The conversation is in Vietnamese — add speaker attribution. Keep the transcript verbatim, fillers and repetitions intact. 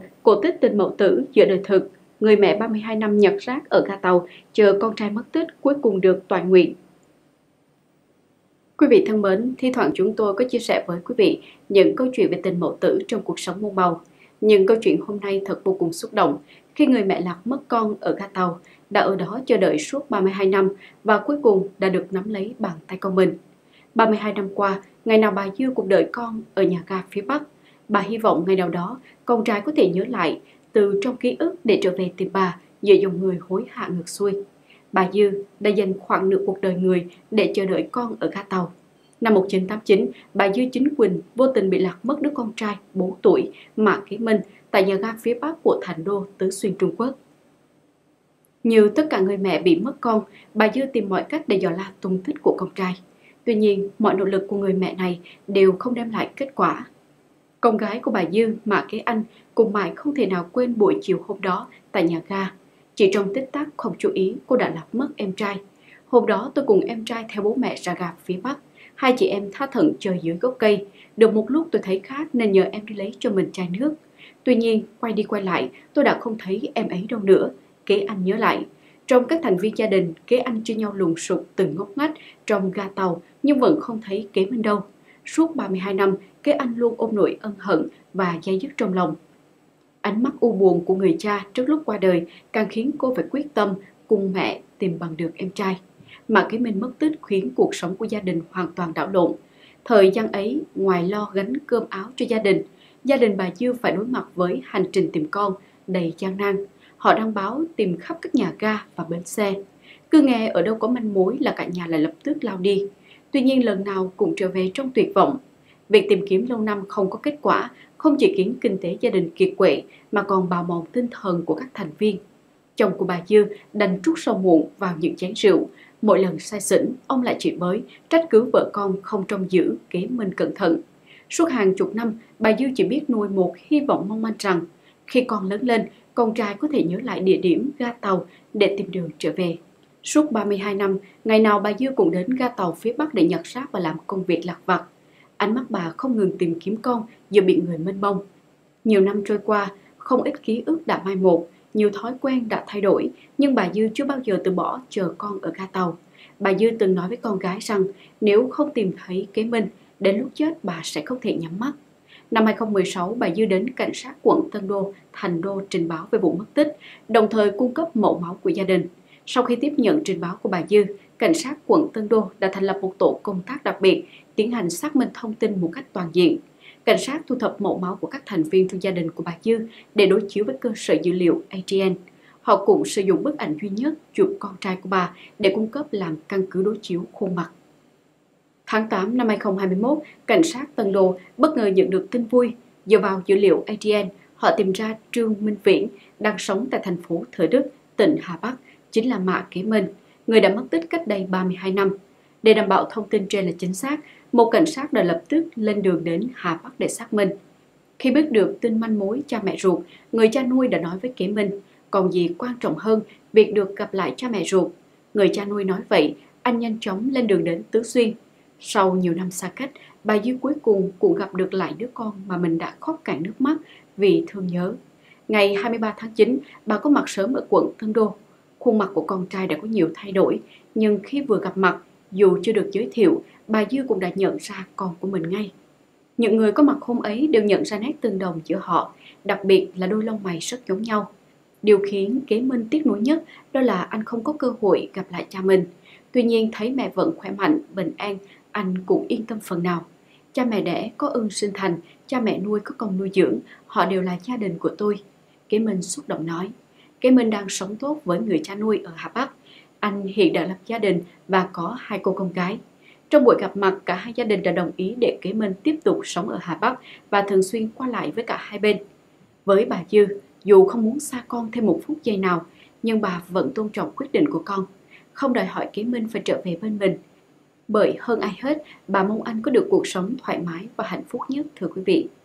Speaker 1: Cổ tích tình mẫu tử giữa đời thực, người mẹ ba mươi hai năm nhặt rác ở ga tàu chờ con trai mất tích cuối cùng được toàn nguyện. Quý vị thân mến, thi thoảng chúng tôi có chia sẻ với quý vị những câu chuyện về tình mẫu tử trong cuộc sống muôn màu. Nhưng câu chuyện hôm nay thật vô cùng xúc động khi người mẹ lạc mất con ở ga tàu đã ở đó chờ đợi suốt ba mươi hai năm và cuối cùng đã được nắm lấy bàn tay con mình. ba mươi hai năm qua, ngày nào bà Dư cũng đợi con ở nhà ga phía Bắc. Bà hy vọng ngày nào đó con trai có thể nhớ lại từ trong ký ức để trở về tìm bà giữa dòng người hối hả ngược xuôi. Bà Dư đã dành khoảng nửa cuộc đời người để chờ đợi con ở ga tàu. Năm một nghìn chín trăm tám mươi chín, bà Dư Chính Quỳnh vô tình bị lạc mất đứa con trai bốn tuổi Mã Kế Minh tại nhà ga phía Bắc của thành đô Tứ Xuyên Trung Quốc. Như tất cả người mẹ bị mất con, bà Dư tìm mọi cách để dò la tung tích của con trai. Tuy nhiên, mọi nỗ lực của người mẹ này đều không đem lại kết quả. Con gái của bà Dư, Mã Kế Anh, cùng mãi không thể nào quên buổi chiều hôm đó tại nhà ga. Chỉ trong tích tắc không chú ý, cô đã lạc mất em trai. Hôm đó tôi cùng em trai theo bố mẹ ra ga phía Bắc. Hai chị em tha thẩn chờ dưới gốc cây. Được một lúc tôi thấy khát nên nhờ em đi lấy cho mình chai nước. Tuy nhiên, quay đi quay lại, tôi đã không thấy em ấy đâu nữa. Kế Anh nhớ lại. Trong các thành viên gia đình, Kế Anh chia nhau lùng sục từng ngóc ngách trong ga tàu nhưng vẫn không thấy Kế Minh đâu. Suốt ba mươi hai năm, Kế Anh luôn ôm nỗi ân hận và day dứt trong lòng. Ánh mắt u buồn của người cha trước lúc qua đời càng khiến cô phải quyết tâm cùng mẹ tìm bằng được em trai. Mã Kế Minh mất tích khiến cuộc sống của gia đình hoàn toàn đảo lộn. Thời gian ấy, ngoài lo gánh cơm áo cho gia đình, gia đình bà Dư phải đối mặt với hành trình tìm con đầy gian nan. Họ đăng báo tìm khắp các nhà ga và bến xe. Cứ nghe ở đâu có manh mối là cả nhà lại lập tức lao đi. Tuy nhiên lần nào cũng trở về trong tuyệt vọng. Việc tìm kiếm lâu năm không có kết quả không chỉ khiến kinh tế gia đình kiệt quệ mà còn bào mòn tinh thần của các thành viên. Chồng của bà Dư đành trút sâu muộn vào những chén rượu. Mỗi lần say xỉn, ông lại chửi bới, trách cứ vợ con không trông giữ Kế Minh cẩn thận. Suốt hàng chục năm, bà Dư chỉ biết nuôi một hy vọng mong manh rằng khi con lớn lên, con trai có thể nhớ lại địa điểm ga tàu để tìm đường trở về. Suốt ba mươi hai năm, ngày nào bà Dư cũng đến ga tàu phía Bắc để nhặt rác và làm công việc lặt vặt. Ánh mắt bà không ngừng tìm kiếm con giữa biển người mênh mông. Nhiều năm trôi qua, không ít ký ức đã mai một, nhiều thói quen đã thay đổi, nhưng bà Dư chưa bao giờ từ bỏ chờ con ở ga tàu. Bà Dư từng nói với con gái rằng nếu không tìm thấy Kế Minh, đến lúc chết bà sẽ không thể nhắm mắt. Năm hai nghìn không trăm mười sáu, bà Dư đến cảnh sát quận Tân Đô, thành đô trình báo về vụ mất tích, đồng thời cung cấp mẫu máu của gia đình. Sau khi tiếp nhận trình báo của bà Dư, cảnh sát quận Tân Đô đã thành lập một tổ công tác đặc biệt, tiến hành xác minh thông tin một cách toàn diện. Cảnh sát thu thập mẫu máu của các thành viên trong gia đình của bà Dư để đối chiếu với cơ sở dữ liệu a tê en. Họ cũng sử dụng bức ảnh duy nhất chụp con trai của bà để cung cấp làm căn cứ đối chiếu khuôn mặt. Tháng tám năm hai nghìn không trăm hai mươi mốt, cảnh sát Tân Đô bất ngờ nhận được tin vui. Dựa vào dữ liệu a tê en, họ tìm ra Trương Minh Viễn đang sống tại thành phố Thới Đức, tỉnh Hà Bắc, chính là Mã Kế Minh, người đã mất tích cách đây ba mươi hai năm. Để đảm bảo thông tin trên là chính xác, một cảnh sát đã lập tức lên đường đến Hà Bắc để xác minh. Khi biết được tin manh mối cha mẹ ruột, người cha nuôi đã nói với Kế Minh, còn gì quan trọng hơn việc được gặp lại cha mẹ ruột. Người cha nuôi nói vậy, anh nhanh chóng lên đường đến Tứ Xuyên. Sau nhiều năm xa cách, bà Dư cuối cùng cũng gặp được lại đứa con mà mình đã khóc cạn nước mắt vì thương nhớ. Ngày hai mươi ba tháng chín, bà có mặt sớm ở quận Tân Đô. Khuôn mặt của con trai đã có nhiều thay đổi, nhưng khi vừa gặp mặt, dù chưa được giới thiệu, bà Dư cũng đã nhận ra con của mình ngay. Những người có mặt hôm ấy đều nhận ra nét tương đồng giữa họ, đặc biệt là đôi lông mày rất giống nhau. Điều khiến Kế Minh tiếc nuối nhất đó là anh không có cơ hội gặp lại cha mình. Tuy nhiên thấy mẹ vẫn khỏe mạnh, bình an, anh cũng yên tâm phần nào. Cha mẹ đẻ có ơn sinh thành, cha mẹ nuôi có công nuôi dưỡng, họ đều là gia đình của tôi. Kế Minh xúc động nói. Kế Minh đang sống tốt với người cha nuôi ở Hà Bắc. Anh hiện đã lập gia đình và có hai cô con gái. Trong buổi gặp mặt, cả hai gia đình đã đồng ý để Kế Minh tiếp tục sống ở Hà Bắc và thường xuyên qua lại với cả hai bên. Với bà Dư, dù không muốn xa con thêm một phút giây nào, nhưng bà vẫn tôn trọng quyết định của con, không đòi hỏi Kế Minh phải trở về bên mình. Bởi hơn ai hết, bà mong anh có được cuộc sống thoải mái và hạnh phúc nhất, thưa quý vị.